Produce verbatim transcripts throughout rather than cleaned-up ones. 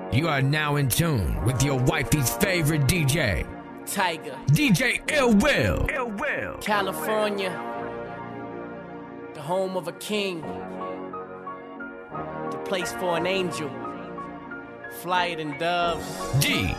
You are now in tune with your wifey's favorite D J, Tiger. D J Ill Will. Ill Will. California, the home of a king, the place for an angel, flyer than doves. D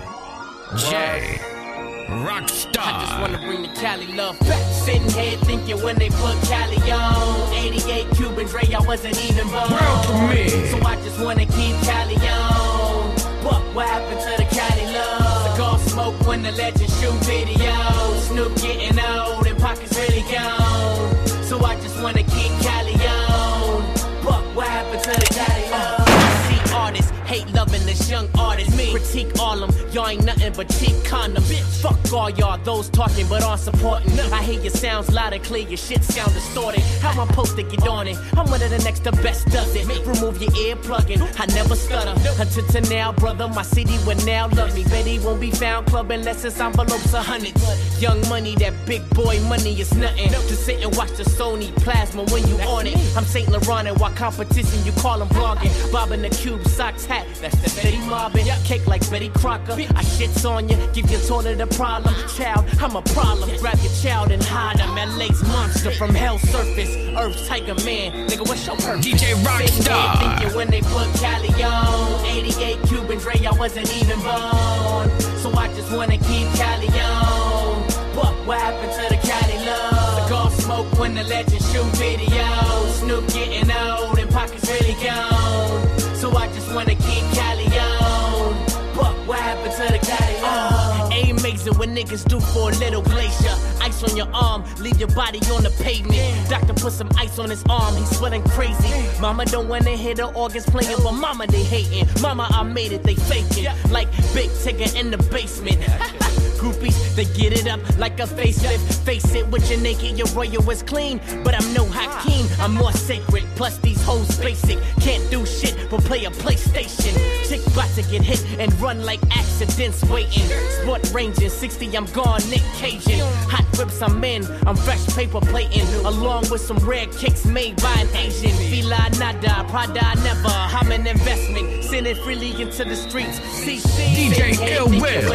J Rockstar. I just wanna bring the Cali love back. Sitting here thinking when they put Cali on, eighty-eight Cuban Dre, I wasn't even born. World premiere. So I just wanna keep Cali on. But what happened to the Cali love? Cigar smoke when the legend shoot videos. Snoop getting old and pockets really gone. So I just wanna keep Cali on. But what happened to the Cali love? See artists hate loving this young artist. Me critique all them, y'all ain't nothing but cheap condoms. Fuck all y'all, those talking but aren't supporting. I hear your sounds loud and clear, your shit sound distorted. How I'm supposed to get on it? I'm one of the next, the best does it. Remove your ear plugging, I never stutter. Until to now, brother, my city would now love me. Bet he won't be found club unless it's envelopes a hundred. Young money, that big boy money is nothing. Just sit and watch the Sony plasma when you on it. I'm Saint Laurent and while competition, you call them blogging. Bobbing the cube, socks, hat, that's the steady mobbing. Cake like Betty Crocker, I shits on you, give your toilet a problem. Child, I'm a problem. Grab your child and hide him. L A's monster from hell's surface. Earth's Tiger Man, nigga, what's your purpose? D J Rockstar. Thinking when they put Cali on, eighty-eight Cuban Dre, I wasn't even born. So I just wanna keep Cali on. But what happened to the Cali love? Cigar smoke when the legend shoot videos. Snoop getting old and pockets really gone. So I just wanna keep Cali on. But what happened to the Cali love? Ain't amazing what niggas do for a little glacier. Ice on your arm, leave your body on the pavement. Doctor put some ice on his arm, he's sweating crazy. Mama don't wanna hear the organs playing, but mama they hating. Mama, I made it, they faking. Like Big Tigger in the basement. Groupies, they get it up like a facelift. Face it, with your naked, your royal is clean. But I'm no Hakeem, I'm more sacred. Plus these hoes basic, can't do shit but play a PlayStation. Chick bout to get hit and run like accidents waiting. Sport ranging, sixty, I'm gone, Nick Cajun. Hot whips, I'm in, I'm fresh paper plating. Along with some rare kicks made by an Asian. Fila nada, Prada never, I'm an investment. Send it freely into the streets. C C, D J Ill Will.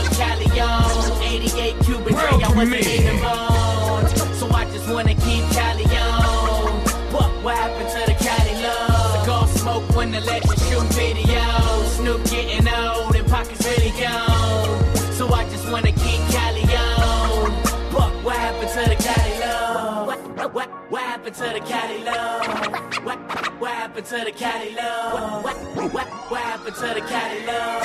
eighty-eight Cuban Dre, I wasn't even born. So I just wanna keep Cali on. But what happened to the Cali love? Cigar smoke when the legend shoot videos. Snoop getting old and pockets really gone. So I just wanna keep Cali on. But what happened to the Cali love? What, what, what happened to the Cali love? What, what happened to the Cali love? What, what, what, what happened to the Cali love?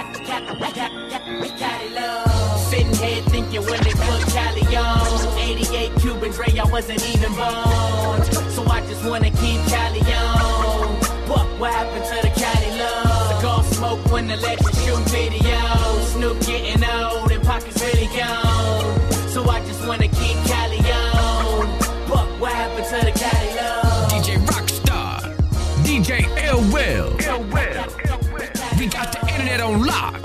Cali love. Sitting here thinking when they put Cali on, eighty-eight Cuban Dre, I wasn't even born. So I just wanna keep Cali on. But what happened to the Cali love? Cigar smoke when the legend shoot videos. Snoop getting old and pockets really gone. So I just wanna keep Cali on. But what happened to the Cali love? D J Rockstar. D J Ill Will. Ill Will. We got the internet on lock.